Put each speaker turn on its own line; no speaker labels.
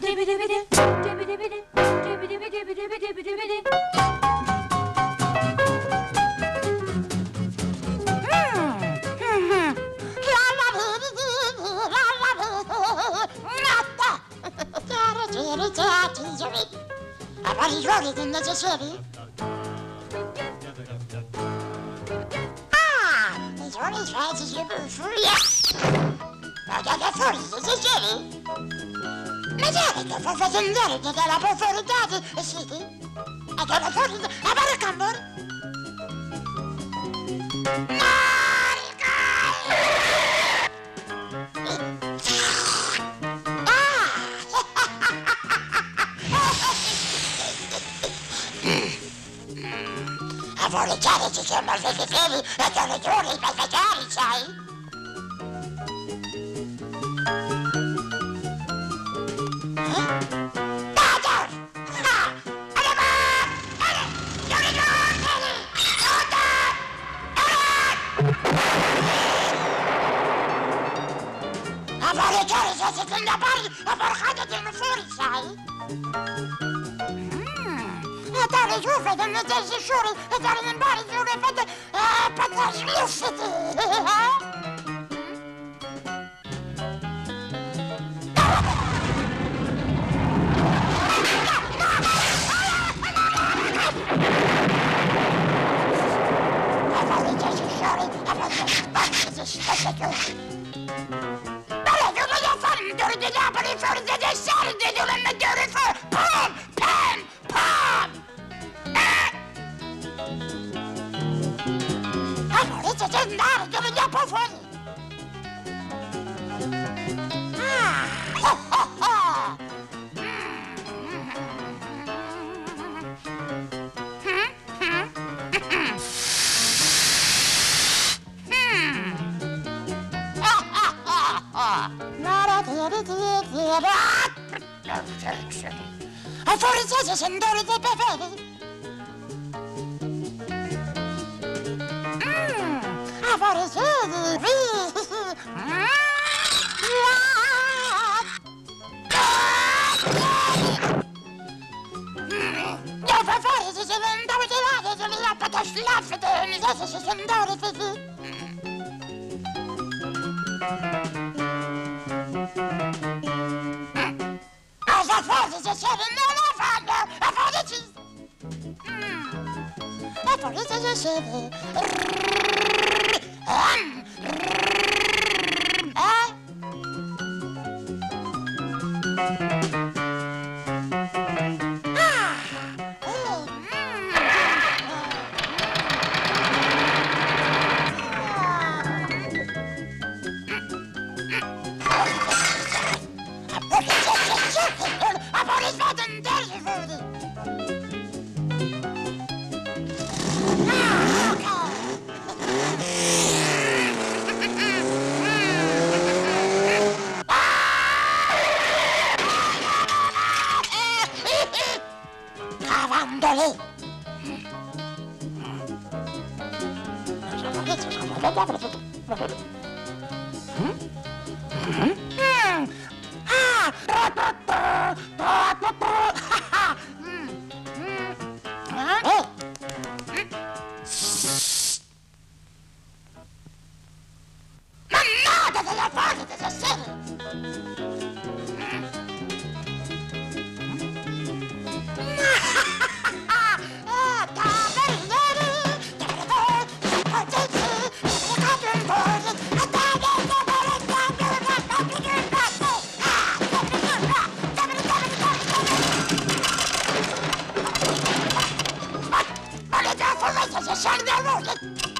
Allora i giochi che necessari? I giochi francesi per furia! Ma che fuori necessari? Ma sai che fa facendare che la profondità di siti? E che la fuori a Baracambor? A vuole chiaro ci sono i vegetari e che le giorni i vegetari, sai? A vuole chiaro se si tende pari a porcate di fuori, sai? E dare giuffe delle tesi sciure e dare in bari di una fede per la sluffiti. A fuori se sendore dei beveri? A fuori se Salve a voi!